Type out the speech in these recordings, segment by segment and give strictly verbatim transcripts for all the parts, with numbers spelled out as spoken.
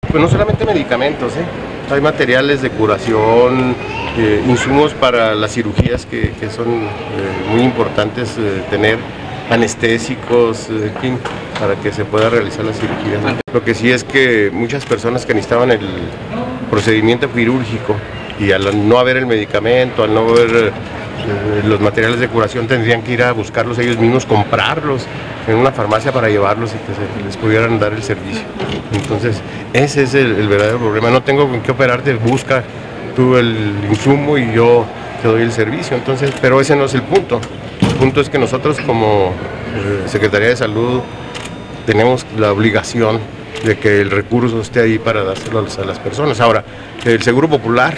Pues no solamente medicamentos, ¿eh? Hay materiales de curación, eh, insumos para las cirugías que, que son eh, muy importantes eh, tener, anestésicos, eh, en fin, para que se pueda realizar la cirugía, ¿no? Lo que sí es que muchas personas que necesitaban el procedimiento quirúrgico y al no haber el medicamento, al no haber eh, los materiales de curación, tendrían que ir a buscarlos ellos mismos, comprarlos en una farmacia para llevarlos y que se les pudieran dar el servicio. Entonces, ese es el, el verdadero problema. No tengo con qué operarte, busca tú el insumo y yo te doy el servicio. Entonces, pero ese no es el punto. El punto es que nosotros como eh, Secretaría de Salud tenemos la obligación de que el recurso esté ahí para dárselo a las personas. Ahora, el Seguro Popular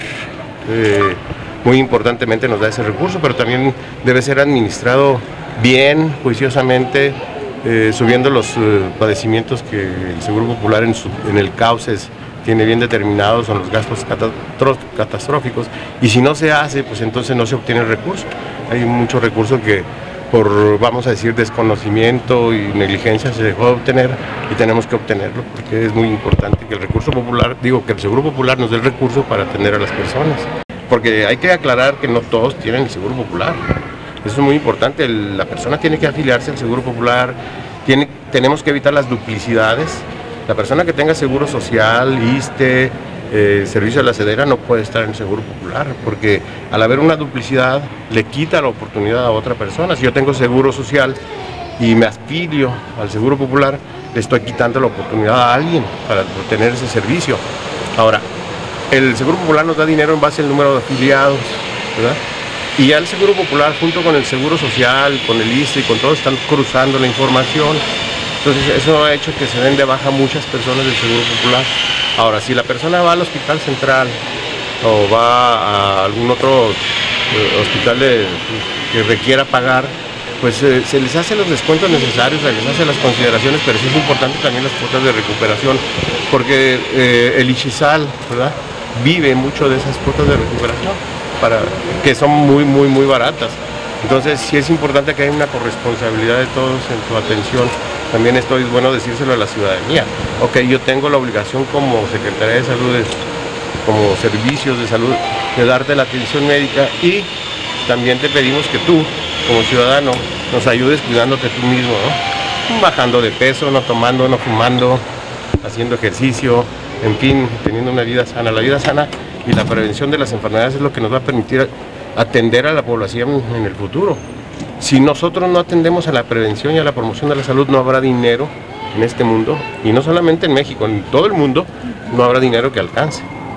eh, muy importantemente nos da ese recurso, pero también debe ser administrado bien, juiciosamente, eh, subiendo los eh, padecimientos que el Seguro Popular en, su, en el cauces tiene bien determinados, son los gastos catastróficos, y si no se hace, pues entonces no se obtiene el recurso. Hay muchos recursos que por, vamos a decir, desconocimiento y negligencia se dejó de obtener y tenemos que obtenerlo, porque es muy importante que el recurso popular, digo, que el Seguro Popular nos dé el recurso para atender a las personas. Porque hay que aclarar que no todos tienen el Seguro Popular. Eso es muy importante. El, la persona tiene que afiliarse al Seguro Popular, tiene, tenemos que evitar las duplicidades. La persona que tenga Seguro Social, ISSSTE, eh, Servicio de la Cedera, no puede estar en el Seguro Popular, porque al haber una duplicidad le quita la oportunidad a otra persona. Si yo tengo Seguro Social y me afilio al Seguro Popular, le estoy quitando la oportunidad a alguien para obtener ese servicio. Ahora, el Seguro Popular nos da dinero en base al número de afiliados, ¿verdad? Y ya el Seguro Popular, junto con el Seguro Social, con el ISSSTE y con todo, están cruzando la información. Entonces eso ha hecho que se den de baja muchas personas del Seguro Popular. Ahora, si la persona va al Hospital Central o va a algún otro eh, hospital de, que requiera pagar, pues eh, se les hace los descuentos necesarios, se les hace las consideraciones, pero sí es importante también las cuotas de recuperación, porque eh, el IXISAL, ¿verdad?, vive mucho de esas cuotas de recuperación, para, que son muy, muy, muy baratas. Entonces sí es importante que haya una corresponsabilidad de todos en su atención. También esto es bueno decírselo a la ciudadanía. Ok, yo tengo la obligación como Secretaría de Salud, como servicios de salud, de darte la atención médica, y también te pedimos que tú, como ciudadano, nos ayudes cuidándote tú mismo, ¿no? Bajando de peso, no tomando, no fumando, haciendo ejercicio, en fin, teniendo una vida sana. La vida sana y la prevención de las enfermedades es lo que nos va a permitir atender a la población en el futuro. Si nosotros no atendemos a la prevención y a la promoción de la salud, no habrá dinero en este mundo, y no solamente en México, en todo el mundo no habrá dinero que alcance.